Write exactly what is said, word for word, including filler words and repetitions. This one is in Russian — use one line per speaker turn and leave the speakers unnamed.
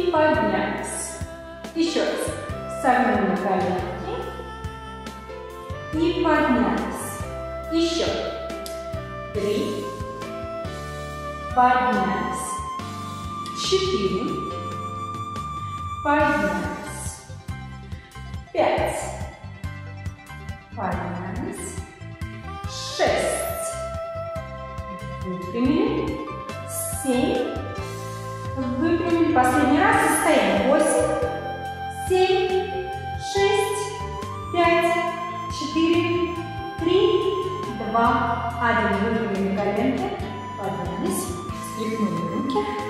И поднялись. Еще раз. Согнули коленки. И поднялись. Еще. Три. Поднялись. Четыре. Поднялись. Пять. Поднялись. Шесть. Выпрямили. Семь. Выпрямили. Последний раз и стоим. Восемь. Семь. Шесть. Пять. Четыре. Три. Два. Один. Выпрямили коленки. Поднялись. Встряхнули руки.